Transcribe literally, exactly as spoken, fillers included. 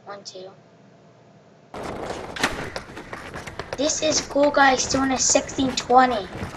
One, two. This is cool, guys. Doing a sixteen twenty.